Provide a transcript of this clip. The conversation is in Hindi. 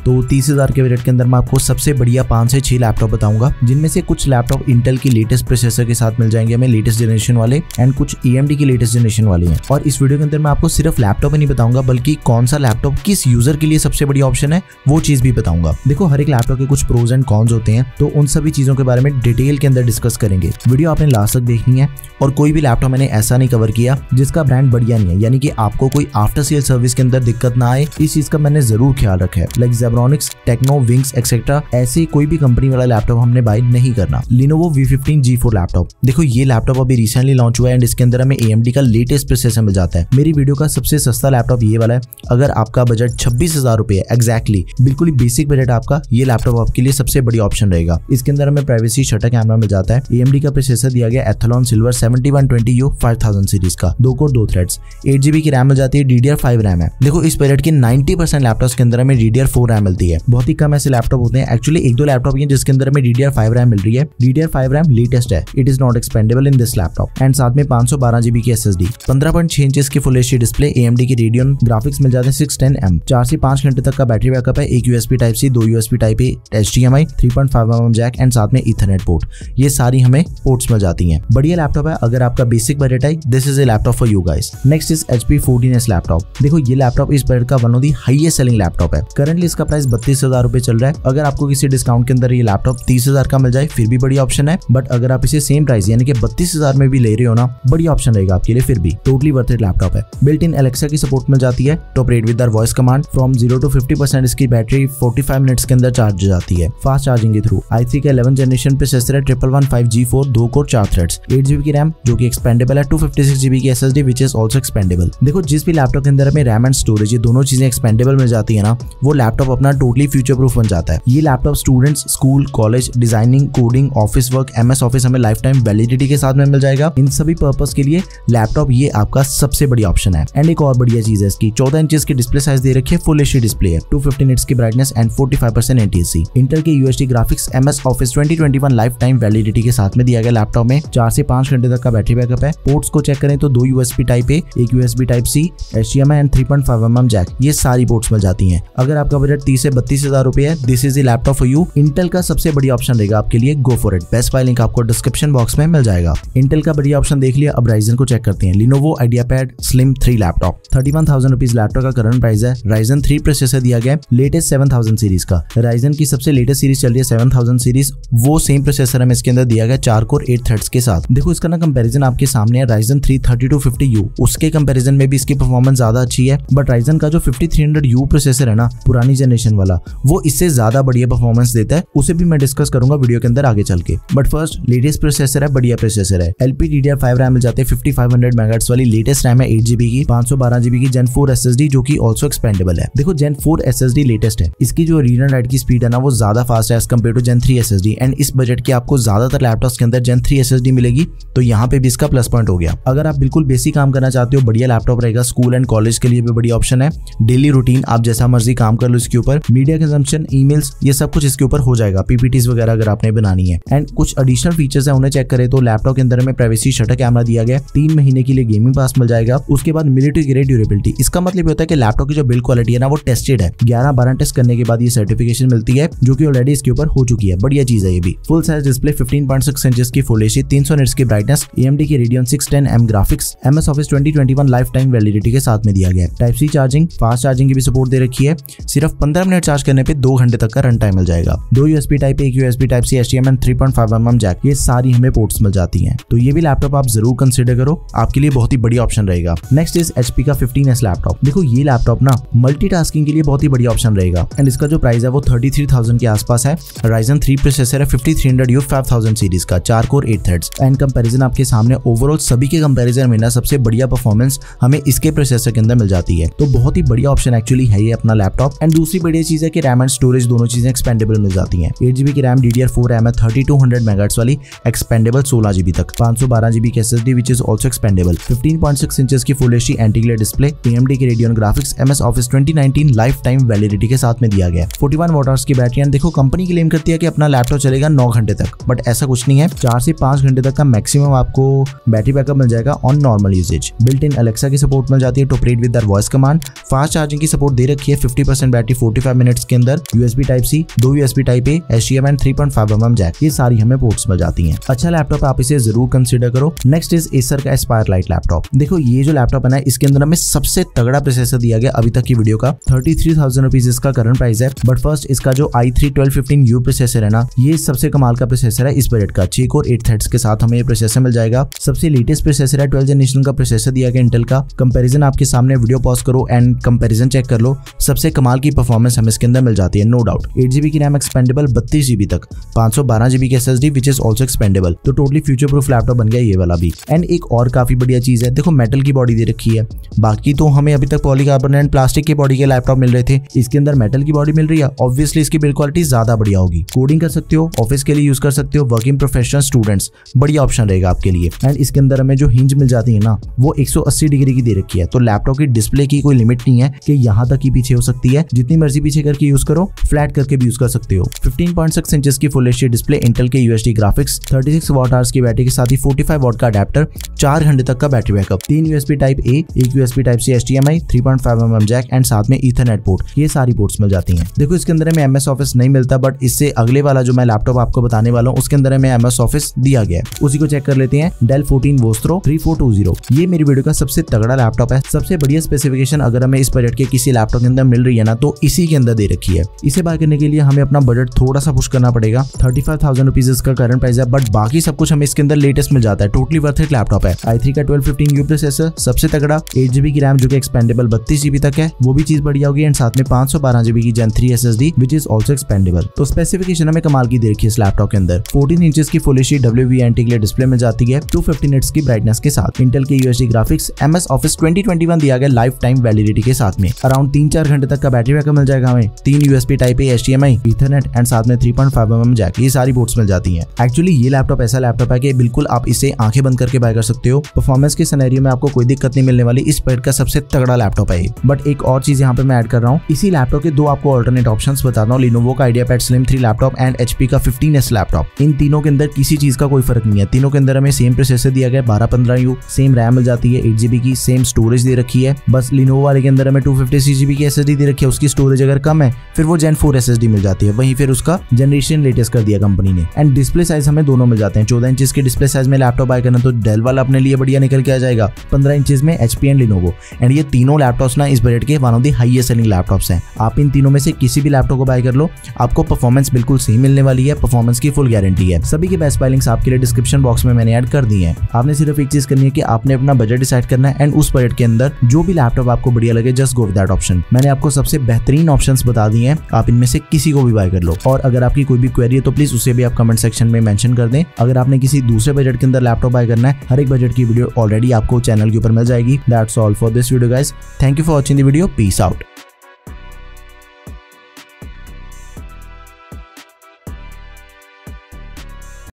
तो 30,000 के बजट के अंदर मैं आपको सबसे बढ़िया 5 से 6 लैपटॉप बताऊंगा, जिनमें से कुछ लैपटॉप इंटेल की लेटेस्ट प्रोसेसर के साथ मिल जाएंगे हमें, लेटेस्ट जनरेशन वाले, एंड कुछ AMD की लेटेस्ट जनरेशन वाले हैं। और इस वीडियो के अंदर मैं आपको सिर्फ लैपटॉप ही नहीं बताऊंगा, बल्कि कौन सा लैपटॉप किस यूजर के लिए सबसे बढ़िया ऑप्शन है वो चीज भी बताऊंगा। देखो, हर एक लैपटॉप के कुछ प्रोज एंड कॉन्स होते हैं, तो उन सभी चीजों के बारे में डिटेल के अंदर डिस्कस करेंगे। वीडियो आपने लास्ट तक देखनी है, और कोई भी लैपटॉप मैंने ऐसा नहीं कवर किया जिसका ब्रांड बढ़िया नहीं है, यानी कि आपको कोई आफ्टर सेल सर्विस के अंदर दिक्कत ना आए, इस चीज का मैंने जरूर ख्याल रखा है। Like Zebronics, Tecno, Wings etcetera, ऐसे कोई भी कंपनी वाला लैपटॉप हमने बाय नहीं करना। Lenovo V15 G4 लैपटॉप, देखो ये लैपटॉप अभी रिसेंटली लॉन्च हुआ है एंड इसके अंदर हमें AMD का लेटेस्ट प्रोसेसर मिल जाता है। मेरी वीडियो का सबसे सस्ता लैपटॉप ये वाला है। अगर आपका बजट 26,000 रुपए है, एग्जैक्टली बिल्कुल ही बेसिक बजट आपका, ये लैपटॉप आपके लिए सबसे बढ़िया ऑप्शन रहेगा। इसके अंदर हमें प्राइवेसी शटर कैमरा मिल जाता है। AMD का प्रोसेसर दिया गया एथलॉन सिल्वर 7120U 5000 सीरीज का, 2 कोर 2 थ्रेड्स, 8GB की रैम मिल जाती है, DDR5 रैम है। देखो, इस बजट के 90% लैपटॉप्स के अंदर हमें DDR4 रैम मिलती है। बहुत ही कम ऐसे लैपटॉप होते हैं, एक्चुअली 1-2 लैपटॉप हैं जिसके अंदर हमें DDR5 रैम मिल रही है। DDR5 रैम लेटेस्ट है, it is not expandable in this laptop. And साथ में 512GB की SSD, 15.6 इंचेस की फुल HD डिस्प्ले, AMD की Radeon ग्राफिक्स मिल जाते हैं 610M, 4 से 5 घंटे तक का बैटरी बैकअप है, एक USB Type-C, 2 USB Type-A, HDMI, 3.5mm jack and साथ में Ethernet पोर्ट, ये सारी हमें पोर्ट्स मिल जाती हैं। बढ़िया लैपटॉप है, अगर आपका बेसिक बजट है, this is a laptop for you guys. Next is HP 14S laptop. देखो, ये लैपटॉप इस बजट का one of the highest selling laptop है। करंटली इसका प्राइस 32,000 रुपए चल रहा है। अगर आपको किसी डिस्काउंट के अंदर ये लैपटॉप 30,000 का मिल जाए फिर भी बढ़िया ऑप्शन है, बट अगर आप इसे सेम प्राइस यानी कि 32,000 में भी ले रहे हो ना, बढ़िया ऑप्शन रहेगा आपके लिए, फिर भी टोटली वर्थ इट लैपटॉप है। बिल्ट इन एलेक्सा की सपोर्ट मिल जाती है, top rate with voice command, from 0 to 50% इसकी बैटरी 45 मिनट्स के अंदर चार्ज हो जाती है, फास्ट चार्जिंग के थ्रू। i3 का 11th जनरेशन प्रोसेसर है, 1115 G4, 2 कोर 4 थ्रेड्स, 8GB की रैम जो कि एक्सपेंडेबल है, 256GB की SSD which is also expandable. देखो, जिस भी लैपटॉप के अंदर हमें रैम एंड स्टोरेज ये दोनों चीजें एक्सपेंडेबल मिल जाती है ना, वो लैपटॉप अपना टोटली फ्यूचर प्रूफ बन जाता है। ये laptop students, school, college, designing, coding, office work, MS office हमें लाइफ टाइम वैलिडिटी के साथ में मिल जाएगा। इन सभी पर्पस के लिए लैपटॉप ये आपका सबसे बढ़िया ऑप्शन है। एंड एक और बढ़िया चीज है इसकी, 14 इंचेस की डिस्प्ले साइज दे रखी है, फुल HD डिस्प्ले है, 250 निट्स की ब्राइटनेस एंड 45% ATSC। इंटेल के UHD graphics, MS office 2021 life time validity के साथ में दिया गया लैपटॉप में। 4 से 5 घंटे तक का बैटरी बैकअप है। पोर्ट्स को चेक करें तो 2 USB Type-A, एक USB Type-C, HDMI and 3.5mm jack, ये सारी पोर्ट्स मिल जाती हैं। अगर आपका बजट 30 से 32,000 रुपए है, this is the laptop for you. Intel का सबसे बढ़िया ऑप्शन रहेगा आपके लिए, go for it. Best buy link आपको डिस्क्रिप्शन बॉक्स में मिल जाएगा। इंटेल का बढ़िया ऑप्शन देख लिया, अब राइजन को चेक करते हैं। Lenovo IdeaPad Slim 3 laptop, 31,000 rupees laptop का करंट प्राइस है। Ryzen 3 प्रोसेसर दिया गया है, लेटेस्ट 7000 सीरीज का। Ryzen की सबसे लेटेस्ट सीरीज चल रही है 7000 सीरीज, वो सेम प्रोसेसर हमें इसके अंदर दिया गया 4 कोर 8 थ्रेड्स के साथ। देखो, इसका ना कंपैरिजन आपके सामने है, Ryzen 3 3250U, उसके कंपैरिजन में भी इसकी परफॉर्मेंस ज्यादा अच्छी है, बट Ryzen का जो 5300U प्रोसेसर है ना, पुरानी जनरेशन वाला, वो इससे ज्यादा बढ़िया परफॉर्मेंस देता है। उसे भी मैं डिस्कस करूंगा वीडियो के अंदर आगे चल के। बट फर्स्ट, लेटेस्ट प्रोसेसर है, बढ़िया प्रोसेसर है। LPDDR5 रैम मिल जाते हैं, 5500 MHz वाली लेटेस्ट रैम है, 8GB की, 512GB की Gen 4 SSD जो कि ऑल्सो एक्सपेंडेबल है। देखो, Gen 4 SSD लेटेस्ट है, इसकी जो रीड एंड राइट की स्पीड है ना, वो ज्यादा फास्ट है as compare to Gen 3 SSD। And इस बजट के आपको ज्यादातर लैपटॉप्स के अंदर Gen 3 SSD मिलेगी, तो यहाँ पे भी इसका प्लस पॉइंट हो गया। अगर आप बिल्कुल बेसिक काम करना चाहते हो, बढ़िया लैपटॉप रहेगा। स्कूल एंड कॉलेज के लिए भी बढ़िया ऑप्शन है। डेली रूटीन आप जैसा मर्जी काम कर लो इसके ऊपर, मीडिया कंजम्पशन, ईमेल्स, ये सब कुछ इसके ऊपर हो जाएगा, PPTs वगैरह अगर आपने बनानी है। एंड कुछ एडिशनल फीचर्स है, उन्हें चेक करें तो लैपटॉप के अंदर में प्राइवेसी शटर कैमरा दिया गया, 3 महीने के लिए गेमिंग पास मिल जाएगा। उसके बाद मिलिट्री ग्रेड ड्यूरेबिलिटी, इसका मतलब होता है कि लैपटॉप की जो बिल्ड क्वालिटी है ना, वो टेस्टेड है। 11-12 टेस्ट करने के बाद ये सर्टिफिकेशन मिलती है, जो कि ऑलरेडी इसके ऊपर हो चुकी है। बढ़िया चीज है ये भी। फुल साइज डिस्प्ले, 15.6 इंचेस की फुल HD, 300 निट्स की ब्राइटनेस, AMD की Radeon 610M graphics, MS office 2021 life time validity के साथ में दिया गया है। Type-C चार्जिंग, फास्ट चार्जिंग की भी सपोर्ट दे रखी है। सिर्फ 15 मिनट चार्ज करने पे 2 घंटे तक का रन टाइम मिल जाएगा। 2 USB Type-A, एक USB Type-C, HDMI and 3.5mm jack, ये सारी हमें पोर्ट्स मिल जाती हैं। तो ये भी लैपटॉप आप जरूर कंसिडर करो, आपके लिए बहुत ही बढ़िया ऑप्शन रहेगा। नेक्स्ट इज HP का 15S लैपटॉप। देखो, ये लैपटॉप ना मल्टीटास्किंग के लिए बहुत ही बढ़िया ऑप्शन रहेगा। एंड इसका जो प्राइस है वो 33,000 के आसपास है। Ryzen 3 प्रोसेसर है, 5300U 5000 सीरीज का, 4 कोर 8 थ्रेड्स। एंड कंपैरिजन आपके सामने, ओवरऑल सभी के कंपैरिजन में ना सबसे बढ़िया परफॉर्मेंस हमें इसके प्रोसेसर के अंदर मिल जाती है। तो बहुत ही बढ़िया ऑप्शन एक्चुअली है ये अपना लैपटॉप। एंड दूसरी बढ़िया चीज है कि रैम एंड स्टोरेज दोनों चीजें एक्सपेंडेबल मिल जाती हैं। 8GB की रैम, DDR4 रैम है, 3200 MHz वाली, एक्सपेंडेबल 16GB तक, 512GB की SSD which is also expandable, 15.6 inches की full HD anti glare display, AMD की Radeon graphics, MS office 2019 life time validity के साथ में दिया गया है। 41 वॉट की बैटरी। देखो, कंपनी क्लेम करती है कि अपना लैपटॉप चलेगा 9 घंटे तक, बट ऐसा कुछ नहीं है। 4 से 5 घंटे तक का मैक्सिमम आपको बैटरी बैकअप मिल जाएगा on normal usage. Built in Alexa की सपोर्ट मिल जाती है, top rate with voice command, fast charging की सपोर्ट दे रखी है, 50% बैटरी 45 मिनट्स के अंदर USB Type-C, 2 USB Type-A, HDMI and 3.5mm jack, ये सारी हमें पोर्ट्स मिल जाती हैं। अच्छा लैपटॉप, आप इसे जरूर कंसीडर करो। नेक्स्ट इज एसर का एस्पायर लाइट लैपटॉप। देखो ये जो लैपटॉप है ना, इसके अंदर हमें सबसे तगड़ा प्रोसेसर दिया गया अभी तक की वीडियो का। 33,000 रुपीज इसका करंट प्राइस है। बट फर्स्ट इसका जो i3-1215U प्रोसेसर है ना, ये सबसे कमाल का प्रोसेसर है इस बजट का। 6 कोर 8 थ्रेड्स के साथ हमें ये प्रोसेसर मिल जाएगा। सबसे लेटेस्ट प्रोसेसर है, 12th जनरेशन का प्रोसेसर दिया गया इंटेल का। कंपैरिजन आपके सामने, वीडियो पॉज करो एंड कंपैरिजन चेक कर लो। सबसे कमाल की परफॉर्मेंस हमें इसके अंदर मिल जाती है, नो डाउट। 8GB की रैम एक्सपेंडेबल, 32GB तक, 512GB की SSD which is also expandable. तो टोटली फ्यूचर प्रूफ लैपटॉप बन गया ये वाला भी। एंड एक और काफी बढ़िया चीज है, देखो मेटल की बॉडी दे रखी है। बाकी तो हमें अभी तक पॉलीकार्बोनेट एंड प्लास्टिक की बॉडी के लैपटॉप मिल रहे थे, इसके अंदर मेटल की बॉडी मिल रही है। ऑब्वियसली इसकी बिल्ड क्वालिटी ज्यादा बढ़िया होगी। कोडिंग कर सकते हो, ऑफिस के लिए यूज कर सकते हो, वर्किंग प्रोफेशनल स्टूडेंट्स, बढ़िया ऑप्शन रहेगा आपके लिए। एंड इसके अंदर हमें जो हिंज मिल जाती है ना, वो 180 डिग्री की दे रखी है। तो लैपटॉप की डिस्प्ले की कोई लिमिट नहीं है कि यहाँ तक ही पीछे हो सकती है, जितनी मर्जी पीछे करके यूज करो, फ्लैट करके भी यूज कर सकते हो। 15.6 इंचेस की फुल एचडी डिस्प्ले, इंटेल के UHD ग्राफिक्स, 36 वॉट आवर्स की बैटरी के साथ ही 45 वॉट का अडेप्टर, 4 घंटे तक का battery backup, 3 USB Type-A, 1 USB Type-C HDMI, 3.5mm jack and साथ में ईथरनेट पोर्ट, ये सारी पोर्ट्स मिल जाती हैं। देखो इसके अंदर हमें MS Office नहीं मिलता, बट इससे अगले वाला जो मैं लैपटॉप आपको बताने वाला हूँ उसके अंदर हमें MS Office दिया गया है। उसी को चेक कर लेते हैं। Dell 14 Vostro 3420, ये मेरी वीडियो का सबसे तगड़ा लैपटॉप है। सबसे बढ़िया स्पेसिफिकेशन अगर हमें इस बजट के किसी लैपटॉप के अंदर मिल रही है ना, तो इसी के अंदर दे रखी है। इसे बाय करने के लिए हमें अपना बजट थोड़ा सा पुश करना पड़ेगा। 35,000 रुपीज इसका करंट प्राइस है, बट बाकी सब कुछ हमें इसके अंदर लेटेस्ट मिल जाता है। टोटली वर्थ इट लैपटॉप है। i3 का 1215U प्रोसेसर सबसे तगड़ा, 8GB की रैम जो कि एक्सपेंडेबल 32GB तक है, वो भी चीज बढ़िया होगी। एंड साथ में 512GB की Gen 3 SSD which is also expandable. तो स्पेसिफिकेशन हमें कमाल की दे रखी है इस लैपटॉप के अंदर। 14 इंचेस की फुल एचडी WVNT के लिए डिस्प्ले मिल जाती है, 250 निट्स की ब्राइटनेस के साथ। इंटेल के UHD ग्राफिक्स, MS Office 2021 दिया गया लाइफ टाइम वैलिडिटी के साथ में। अराउंड 3-4 घंटे तक का बैटरी बैकअप मिल जाएगा हमें। 3 USB Type-A, HDMI, Ethernet and साथ में 3.5mm जैक, ये सारी पोर्ट्स मिल जाती हैं। एक्चुअली ये लैपटॉप ऐसा लैपटॉप है कि बिल्कुल आप इसे आंखें बंद करके बाय कर सकते हो। परफॉर्मेंस के सिनेरियो में आपको कोई दिक्कत नहीं मिलने वाली। इस बजट का सबसे तगड़ा लैपटॉप है। बट एक और चीज यहाँ पे मैं ऐड कर रहा हूँ, इसी लैपटॉप के दो आपको अल्टरनेट ऑप्शंस बताता हूँ। Lenovo का IdeaPad Slim 3 laptop and HP का 15S लैपटॉप। इन तीनों के अंदर किसी चीज का कोई फर्क नहीं है। तीनों के अंदर हमें सेम प्रोसेसर दिया गया 1215U, सेम रैम मिल जाती है 8GB की, सेम स्टोरेज दे रखी है। बस Lenovo वाले के अंदर हमें 256GB की SSD दे रखी है, उसकी स्टोरेज अगर कम है फिर वो Gen 4 SSD मिल जाती है। वहीं फिर उसका जनरेशन लेटेस्ट कर दिया कंपनी ने। एंड डिस्प्ले साइज हमें दोनों मिल जाते हैं। 14 इंचेस के डिस्प्ले साइज में लैपटॉप बाय करना तो डेल वाला अपने लिए बढ़िया निकल के आ जाएगा। 15 इंचेस में HP एंड Lenovo। एंड ये तीनों लैपटॉप्स ना इस बजट के one of the highest selling laptops हैं। आप इन तीनों में से किसी भी लैपटॉप को बाय कर लो, आपको परफॉर्मेंस बिल्कुल सेम मिलने वाली है। परफॉर्मेंस की फुल गारंटी है। सभी के बेस्ट बाय लिंक्स आपके लिए डिस्क्रिप्शन बॉक्स में मैंने ऐड कर दी है। आपने सिर्फ एक चीज करनी है कि आपने अपना बजट डिसाइड करना है एंड उस बजट के अंदर जो भी लैपटॉप आपको बढ़िया लगे just go with that option. मैंने आपको सबसे बेहतरीन ऑप्शंस बता दिए हैं, आप इनमें से किसी को भी बाय कर लो। और अगर आपकी कोई भी क्वेरी है तो प्लीज उसे भी आप कमेंट सेक्शन में मेंशन कर दें। अगर आपने किसी दूसरे बजट के अंदर लैपटॉप बाय करना है, हर एक बजट की वीडियो ऑलरेडी आपको चैनल के ऊपर मिल जाएगी। That's all for this video guys. Thank you for watching the video. Peace out.